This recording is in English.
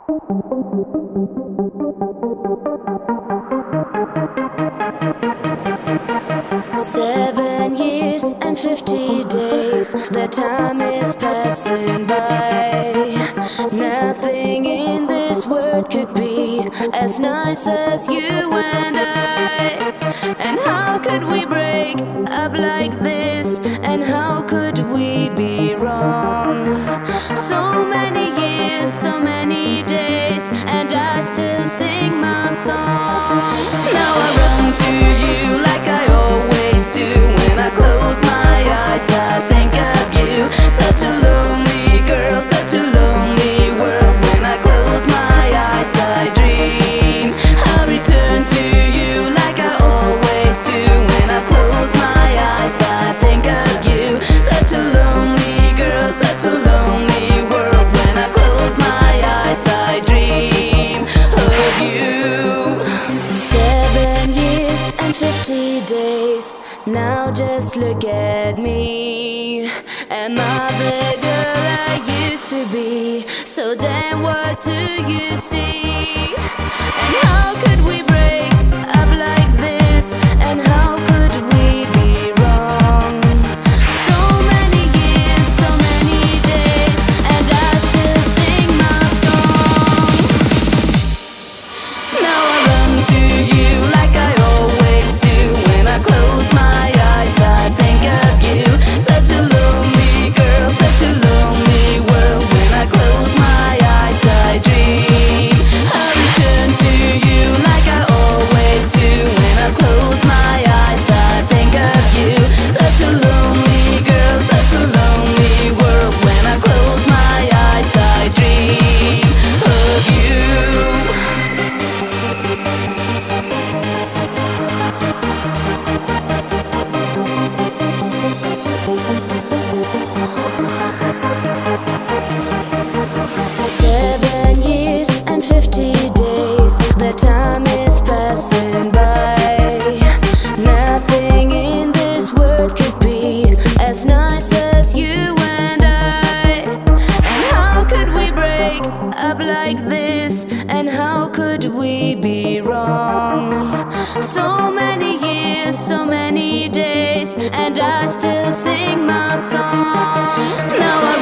7 years and 50 days, the time is passing by. Nothing in this world could be as nice as you and I. And how could we break up like this? And how could we be wrong? So many years, so many days, and I still sing my song. Now I run to you like I always do. When I close my eyes, I think of you. Such a lonely girl, such a lonely world. When I close my eyes, I dream I'll return to you like I always do. When I close my eyes, I think of you. Such a lonely girl, such a lonely world. When I close my eyes, I dream of you. 7 years and 50 days, now just look at me. Am I the girl I used to be? So then what do you see? And how could we break up like this? And how could we be wrong? So many years, so many days, and I still sing my song. Now I run to you like I always do. When I close my eyes, I think of you. Such a lonely girl, such a lonely world. When I close my eyes, I dream I'll return to you like I always do. When I close my eyes, I think of you. Such a lonely girl, such a lonely world. When I close my eyes, I dream of you. The time is passing by. Nothing in this world could be as nice as you and I. And how could we break up like this? And how could we be wrong? So many years, so many days, and I still sing my song. Now I